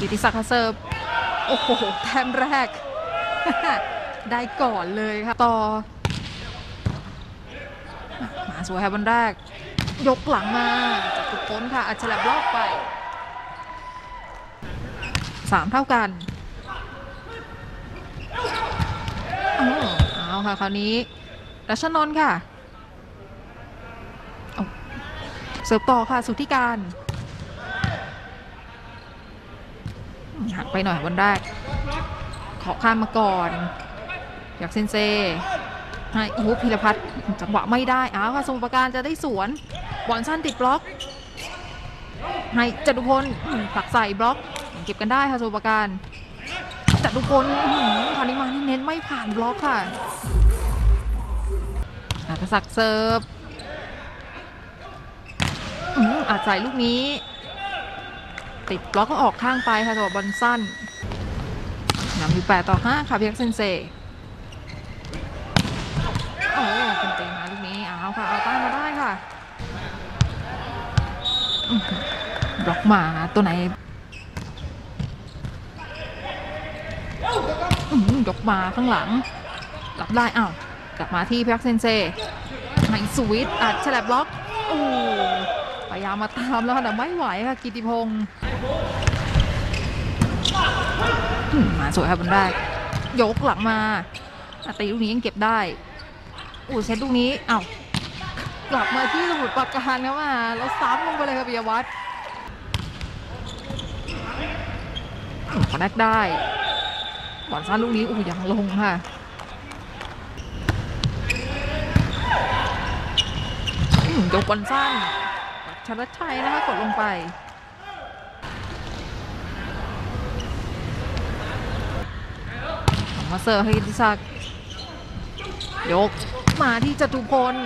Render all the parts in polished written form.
กิติศักดิ์เซิร์ฟโอ้โหแต้มแรก ได้ก่อนเลยค่ะต่อมาสวยค่ะบอลแรกยกหลังมาจากตุกพ้นค่ะอัจฉริยะบล็อกไป3เท่ากันเอาค่ะคราวนี้รัชนนท์ค่ะเสิร์ฟต่อค่ะสุทธิการหักไปหน่อยบอลแรกขอข้ามมาก่อนอยากเซนเซให้พีรพัฒน์จังหวะไม่ได้ค่ะสมุทรปราการจะได้สวนบอลสั้นติดบล็อกให้จตุพลผลักใส่บล็อกเก็บกันได้ค่ะสมุทรปราการจตุพลคราวนี้มาเน้นไม่ผ่านบล็อกค่ะอัตศักดิ์เซิร์ฟอาจใส่ลูกนี้ติดบล็อกก็ออกข้างไปค่ะสำหรับบอลสั้นนำอยู่8-5ค่ะเพียกเซนเซเป็นเตะมาลูกนี้เอาค่ะเอาต้านมาได้ค่ะบล็อกมาตัวไหนยกมาข้างหลังรับได้กลับมาที่เพียกเซนเซให้สวิตอัดฉลับบล็อกพยายามมาตามแล้วแต่ไม่ไหวค่ะกิติพงศ์มาสวยค่ะบอลแรกยกหลังมาตีลูกนี้ยังเก็บได้เซตลูกนี้กลับมาที่สมุทรปราการครับมาแล้วซ้ำลงไปเลยครับปิยวัฒน์ขอแรกได้บอลสั้นลูกนี้ยังลงค่ะยกบอลสั้นชลัดชัยนะคะกดลงไปมาเสิร์ฟให้กิติศักดิ์ยกมาที่จตุพล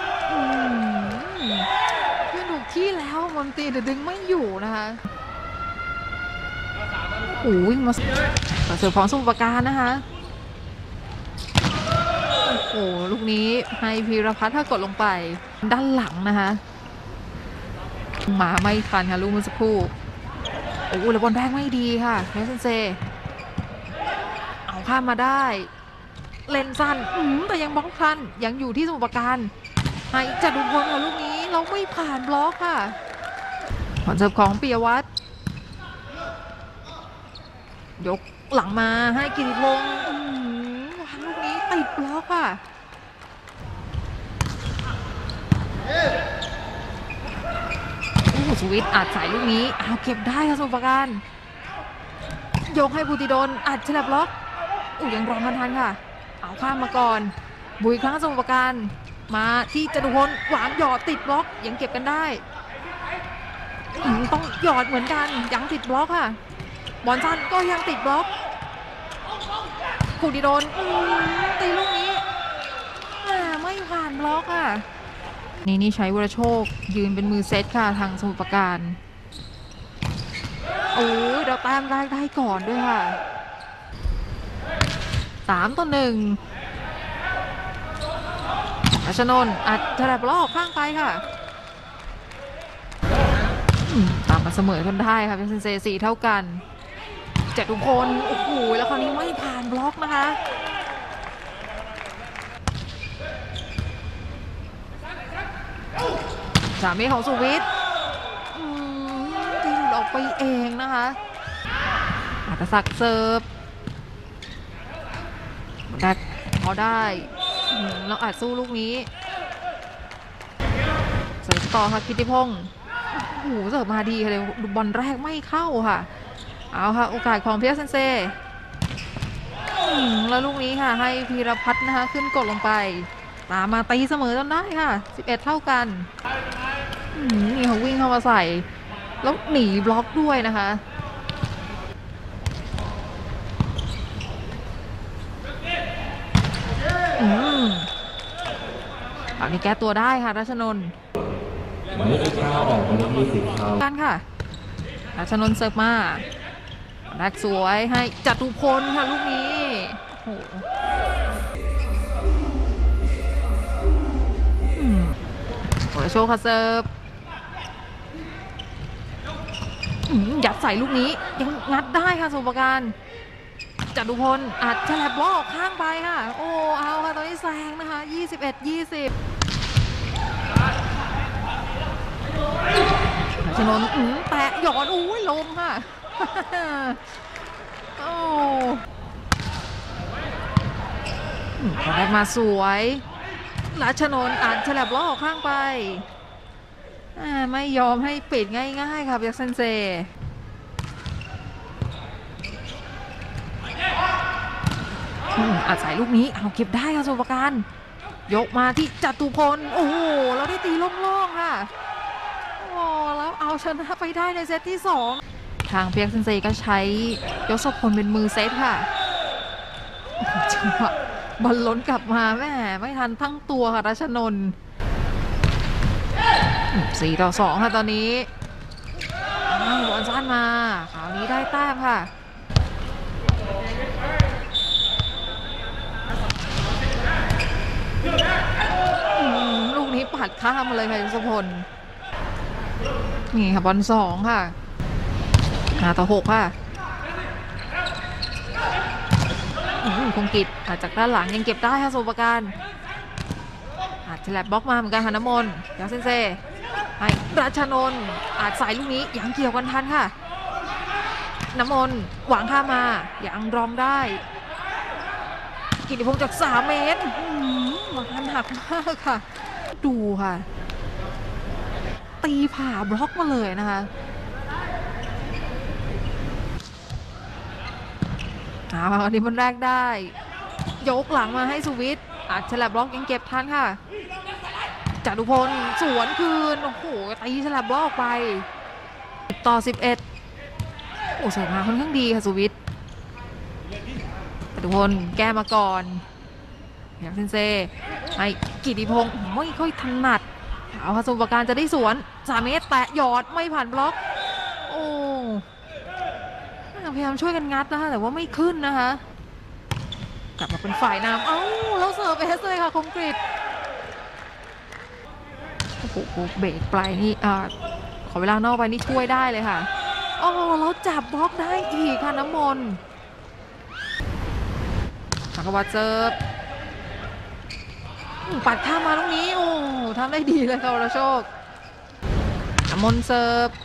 ยืนถูกที่แล้วมนตรีดึงไม่อยู่นะคะวิ่งมาเสิร์ฟของสมุทรปราการนะคะลูกนี้ให้พีรพัฒน์ถ้ากดลงไปด้านหลังนะคะมาไม่ทันค่ะลูกเมื่อสักครู่แล้วบอลแรกไม่ดีค่ะเนสเซนเซเอาข้ามมาได้เลนสั้นแต่ยังบล็อกทันยังอยู่ที่สมุทรปราการให้จตุพลค่ะลูกนี้เราไม่ผ่านบล็อกค่ะผลเสิร์ฟของปิยวัฒน์ยกหลังมาให้กิติพงศ์วางลูกนี้ติดบล็อกค่ะสวิตอัดใส่ลูกนี้เก็บได้ค่ะสมุทรปราการยกให้บุติดลอัดฉลับบล็อกยังรอมาทันค่ะเอาข้ามมาก่อนบุยครั้งสมุทรปราการมาที่จตุพลหวางหยอดติดบล็อกยังเก็บกันได้ต้องหยอดเหมือนกันยังติดบล็อกค่ะบอลสั้นก็ยังติดบล็อกบุติดลตีลูกนี้ไม่ผ่านบล็อกค่ะนี่ใช้วรโชคยืนเป็นมือเซตค่ะทางสมุทรปราการเราแต้มแรกได้ก่อนด้วยค่ะ3-1รัชนนท์อัดฉลับล้อข้างไปค่ะตามมาเสมอกันได้ค่ะเป็นเซนเซ4เท่ากันจตุพลแล้วคราวนี้ไม่ผ่านบล็อกนะคะสามเมตรของสุวิทย์ตีหลุดออกไปเองนะคะอัตศักดิ์เซิร์ฟได้พอได้แล้วอาจสู้ลูกนี้เสิร์ฟต่อค่ะกิติพงศ์เสิร์ฟมาดีเลยบอลแรกไม่เข้าค่ะเอาค่ะโอกาสของเพียร์เซนเซแล้วลูกนี้ค่ะให้พีรพัฒน์นะคะขึ้นกดลงไปตามมาตีเสมอจนได้ค่ะ11เท่ากันนี่เขาวิ่งเข้ามาใส่แล้วหนีบล็อกด้วยนะคะอันนี้แก้ตัวได้ค่ะรัชนนท์กันค่ะรัชนนท์เสิร์ฟมาแรกสวยให้จตุพลค่ะลูกนี้โชคค่ะเซิร์ฟยัดใส่ลูกนี้ยังงัดได้ค่ะสมุทรปราการจตุพลอาจจะแลบบล็อกข้างไปค่ะโอ้เอาค่ะตอนนี้แซงนะคะ21-20ชนนท์แตะหยอนอุ้ยลมค่ะโอ้แรกมาสวยรัชนนท์อาจจะแลบล็อกข้างไปไม่ยอมให้ปิดง่ายๆค่ะเบียกเซนเซอาศัยลูกนี้เอาเก็บได้ค่ะสมุทรปราการยกมาที่จตุพลโอ้โหเราได้ตีโล่งๆค่ะโอ้แล้วเอาชนะไปได้ในเซตที่2ทางเปียกเซนเซก็ใช้ยศพลเป็นมือเซตค่ะจังหวะบอลล้นกลับมาแม่ไม่ทันทั้งตัวค่ะรัชนนท์4-2ค่ะตอนนี้บอลสั้นมาคราวนี้ได้แต้มค่ะลูกนี้ปัดข้ามมาเลยค่ะยศพลนี่ค่ะบอล2ค่ะ5-6ค่ะคงกิจจากด้านหลังยังเก็บได้ค่ะสมุทรปราการอาจจะแลบบล็อกมาเหมือนกันค่ะน้ำมนต์ยาเซนเซให้รัชนนท์อาจใส่ลูกนี้ยังเกี่ยวกันทันค่ะน้ำมนต์หวังข้ามมายังรองได้กิติพงษ์จาก3 เมตรหวังหักมากค่ะดูค่ะตีผ่าบล็อกมาเลยนะคะอันนี้มันแรกได้ยกหลังมาให้สุวิทย์อาจฉลับบล็อกยังเก็บทันค่ะจตุพลสวนคืนโอ้โหตีฉลับบล็อกออกไป10-11โอ้เสิร์ฟมาค่อนข้างดีค่ะสุวิทย์จตุพลแก้มาก่อนอยากเซนเซให้กิติพงษ์ไม่ค่อยถนัดเอาค่ะสมุทรปราการจะได้สวน3 เมตรแตะหยอดไม่ผ่านบล็อกโอ้พยายามช่วยกันงัดนะคะแต่ว่าไม่ขึ้นนะคะกลับมาเป็นฝ่ายนำแล้วเสิร์ฟเอสเลยค่ะคมกฤษโอ้โหเบรกปลายนี่ขอเวลานอกไปนี่ช่วยได้เลยค่ะแล้วจับบล็อกได้อีกค่ะน้ำมนต์หักวัดเสิร์ฟปัดข้ามมาตรงนี้โอ้ทำได้ดีเลยค่ะวรโชคน้ำมนต์เสิร์ฟ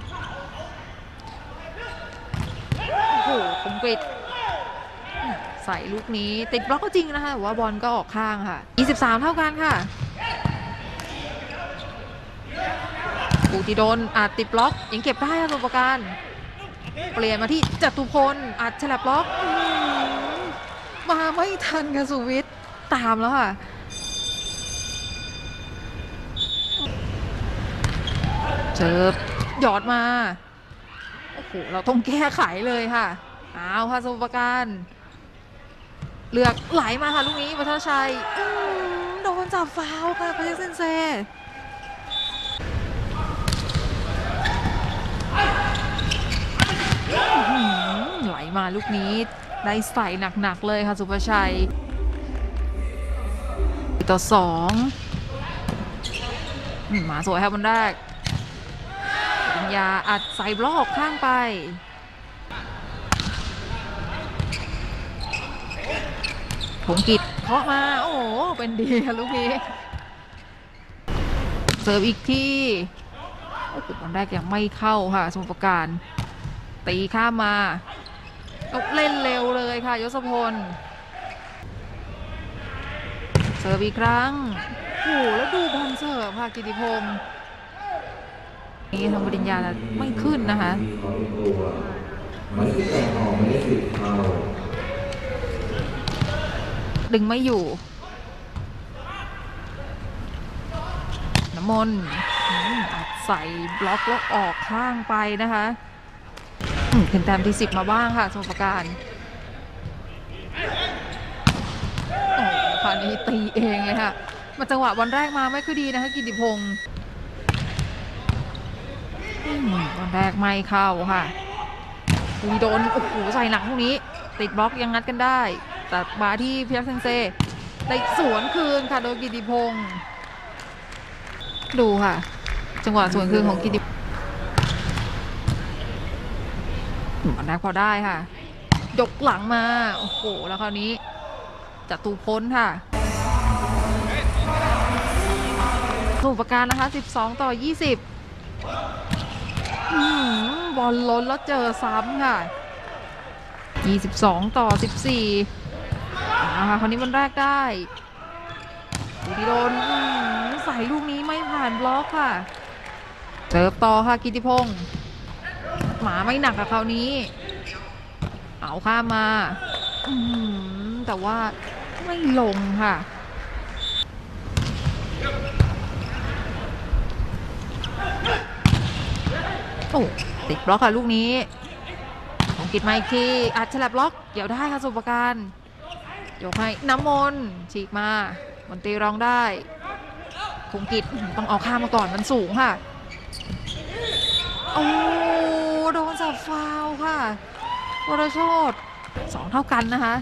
คมกฤษใส่ลูกนี้ติดบล็อกก็จริงนะคะแต่ว่าบอลก็ออกข้างค่ะ23เท่ากันค่ะปูติดนอาจติดบล็อกยังเก็บได้ค่ะสมุทรปราการเปลี่ยนมาที่จตุพลอาจฉลับบล็อกมาไม่ทันค่ะสุวิทย์ตามแล้วค่ะเจิบหยอดมาโอ้โหเราต้องแก้ไขเลยค่ะเอาค่ะสมุทรปราการเลือกไหลมาค่ะลูกนี้วัฒนชัยโดนจับฟาวค่ะพยัคฆ์เซนเซไหลมาลูกนี้ได้ใส่หนักๆเลยค่ะสุภชัย4-2มาสวยครับบอลแรกปัญญาอัดใส่บล็อกข้างไปผงกิจเคาะมาโอ้โหเป็นดีค่ะลูกนี้เสิร์ฟอีกทีโอ้โหบอลแรกยังไม่เข้าค่ะสมุทรปราการตีข้ามมาเล่นเร็วเลยค่ะยศพลเสิร์ฟอีกครั้งโอ้โหแล้วดูบอลเสิร์ฟค่ะกิติพงษ์นี่ทางปริญญาไม่ขึ้นนะคะดึงไม่อยู่น้ำมนต์อัดใส่บล็อกแล้วออกข้างไปนะคะขึ้นแต้มที่10มาบ้างค่ะสมุทรปราการคราวนี้ตีเองเลยค่ะมาจังหวะบอลแรกมาไม่ค่อยดีนะคะกิติพงษ์บอลแรกไม่เข้าค่ะวีโดนโอ้โหใส่หนักพวกนี้ติดบล็อกยังงัดกันได้แต่มาที่พยัคฆ์เซนเซได้สวนคืนค่ะโดยกิติพงษ์ดูค่ะจังหวะสวนคืนของกิติบอลแรกพอได้ค่ะยกหลังมาโอ้โหแล้วคราวนี้จะตูพ้นค่ะสมุทรปราการนะคะ12-20บอลล้นแล้วเจอซ้ำค่ะ22-14ค่ะคนนี้บอลแรกได้ดิโดนใส่ลูกนี้ไม่ผ่านบล็อกค่ะเสิร์ฟต่อค่ะกิติพงษ์หมาไม่หนักกับคราวนี้เอาข้ามมาแต่ว่าไม่ลงค่ะโอ้ติดบล็อกค่ะลูกนี้ของกิจมาอีกทีอัดฉลับบล็อกเดี๋ยวได้ค่ะสุปการยกให้น้ำมนต์ฉีกมามันตีรองได้คงกิจต้องเอาข้ามมาก่อนมันสูงค่ะโอ้โดนจับฟาวค่ะวรโชติ2เท่ากันนะคะ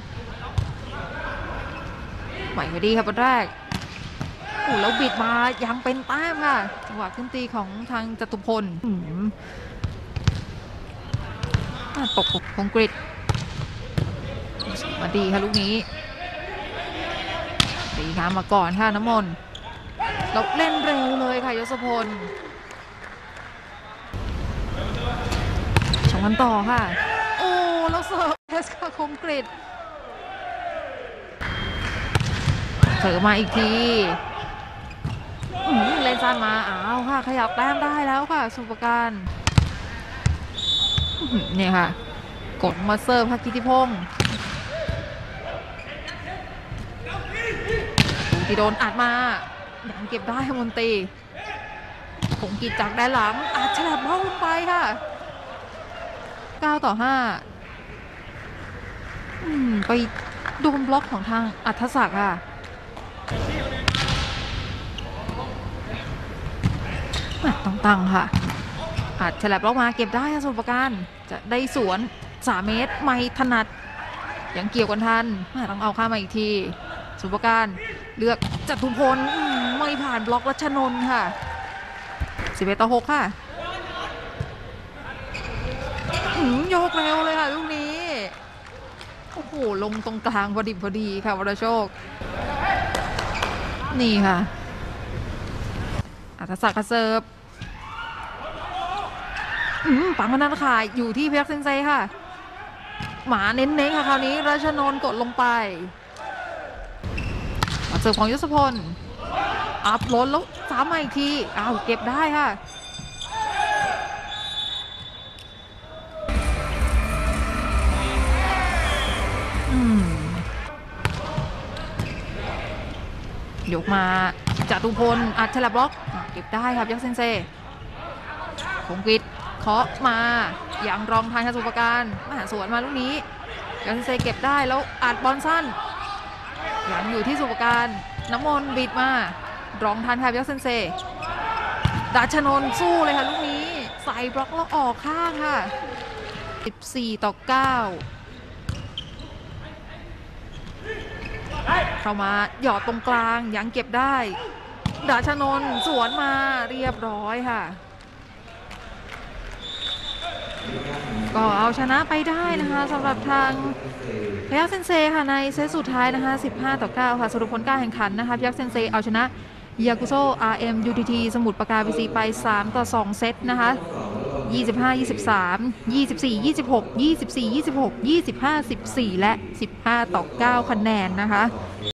ไหวพอดีครับบอลแรกโอ้แล้วบิดมายังเป็นแต้มค่ะจังหวะขึ้นตีของทางจตุพลตกคงกริดมาดีค่ะลูกนี้ตีข้ามมาก่อนค่ะน้ำมนต์แล้วเล่นเร็วเลยค่ะยศพลชมกันต่อค่ะโอ้แล้วเสิร์ฟเอสค่ะคมกริดเสิร์ฟมาอีกทีเล่นสั้นมาอ้าวค่ะขยับแต้มได้แล้วค่ะสุปการเนี่ยค่ะกดมาเสิร์ฟค่ะกิติพงษ์ที่โดนอัดมายังเก็บได้มนตรีผงกิจจากด้านหลังอัดฉลับเข้าลงไปค่ะ9-5ไปโดนบล็อกของทางอัธศักดิ์ค่ะต้องตั้งค่ะอัดฉลับล็อกมาเก็บได้ค่ะสมุทรปราการจะได้สวน3 เมตรไม่ถนัดยังเกี่ยวกันทันต้องเอาข้ามมาอีกทีสมุทรปราการเลือกจตุพลไม่ผ่านบล็อกรัชนนท์ค่ะ11-6ค่ะโยกเร็วเลยค่ะลูกนี้โอ้โหลงตรงกลางพอดีค่ะวรโชคนี่ค่ะอัธศักดิ์เสิร์ฟปังพนันค่ะอยู่ที่พยัคฆ์เซนเซค่ะหมาเน้นๆค่ะคราวนี้รัชนนท์กดลงไปเสิร์ฟของยศพลอัพล้นแล้วซ้ำมาอีกทีอ้าวเก็บได้ค่ะยกมาจตุพลอัดฉลับบล็อกเก็บได้ครับยักษ์เซนเซคงกิจเคาะมาอย่างรองทายสมุทรปราการมหาสวนมาลูกนี้ยักษ์เซนเซเก็บได้แล้วอัดบอลสั้นยังอยู่ที่สมุทรปราการน้ำมนต์บิดมารองทันครับยักษ์เซนเซดัชนนท์สู้เลยค่ะลูกนี้ใส่บล็อกแล้วออกข้างค่ะ14-9เข้ามาหยอดตรงกลางยังเก็บได้ดาชนนท์สวนมาเรียบร้อยค่ะก็เอาชนะไปได้นะคะสำหรับทางพยัคฆ์เซนเซค่ะในเซตสุดท้ายนะคะ15-9ค่ะสรุปผลการแข่งขันนะคะพยัคฆ์เซนเซเอาชนะยากุโซ RM UTT สมุทรปราการ VC ไป3-2เซตนะคะ25-23 24-26 24-26 25-14 และ15-9คะแนนนะคะ